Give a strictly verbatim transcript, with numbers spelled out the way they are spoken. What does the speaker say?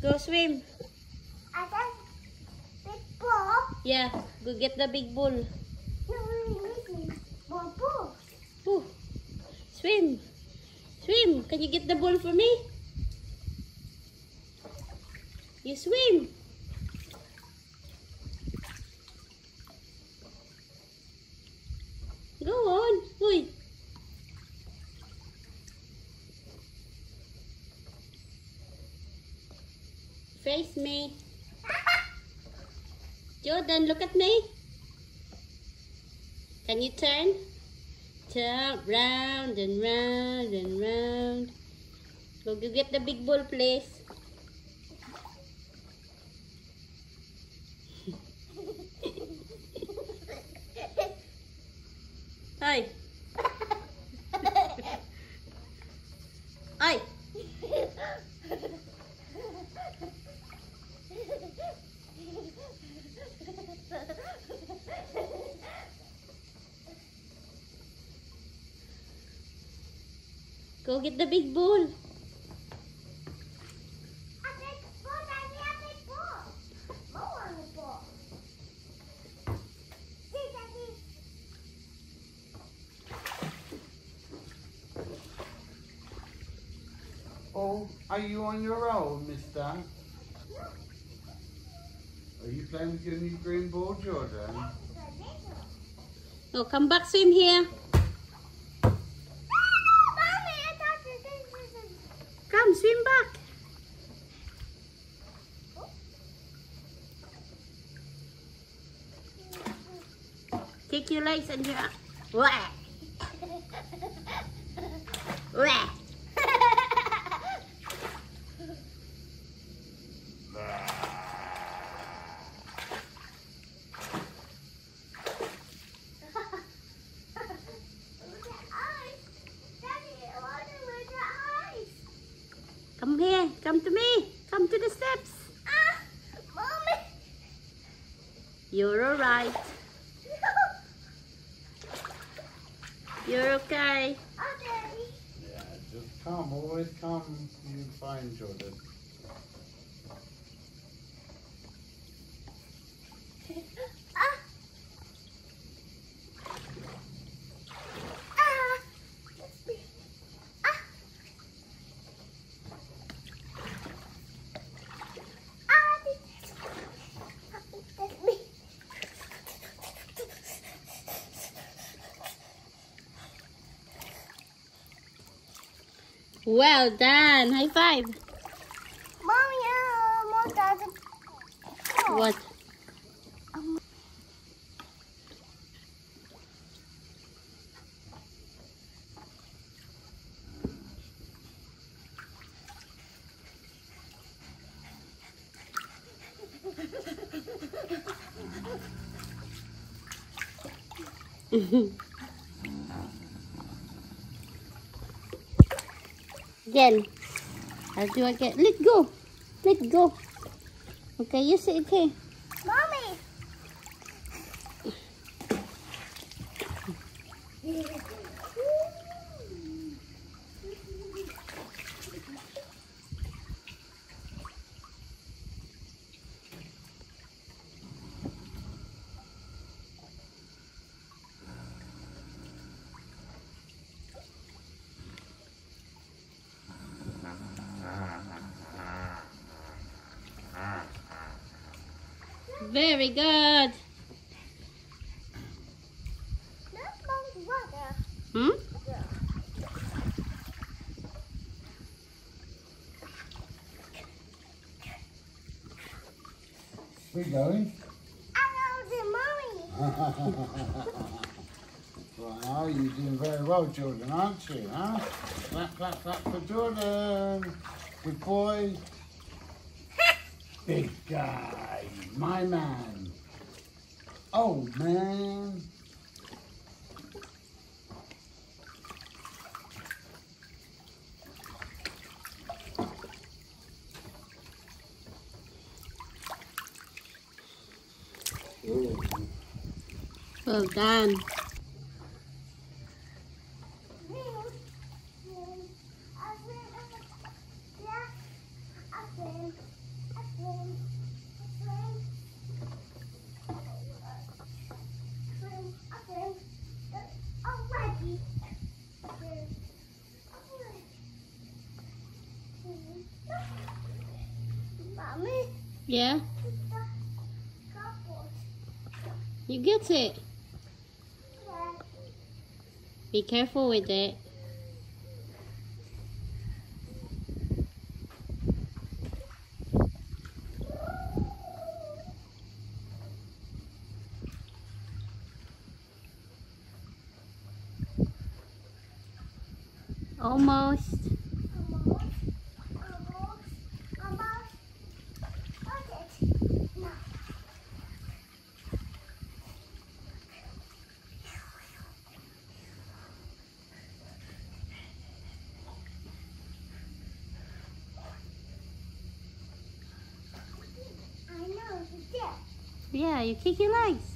Go swim. I got big ball. Yeah, go get the big bull. No, listen. More balls. Ooh. Swim. Swim. Can you get the ball for me? You swim. Go on. Uy. Face me. Jordan, look at me. Can you turn? Turn round and round and round. Go, go get the big ball, please. Hi. Hi. Go get the big ball. Oh, are you on your own, mister? Are you playing with your new green ball, Jordan? Oh, come back, swim here. Come, swim back. Kick your legs and your... Wah! Wah! Come here, come to me, come to the steps. Ah, Mommy. You're alright. You're okay. Oh, Daddy. Yeah, just come, always come. You find Jordan. Ah. Ah. Let's be. Ah. Ah, this that's me. Well done. High five. Mommy, uh, Mom doesn't. Oh. What? Um, Again. I'll do again. Let go. Let go. Okay, you sit here. Mommy. Very good. That's Mom's water. Hmm? We going? I know the mommy. Well, you're doing very well, Jordan, aren't you? Huh? Clap, clap, clap for Jordan. Good boy. Big guy. My man. Old man. Well done. Mommy, Yeah? the cupboard. You get it. Yeah. Be careful with it. Almost. Almost, almost, almost. Got it. No. I know, it's there. Yeah, you kick your legs.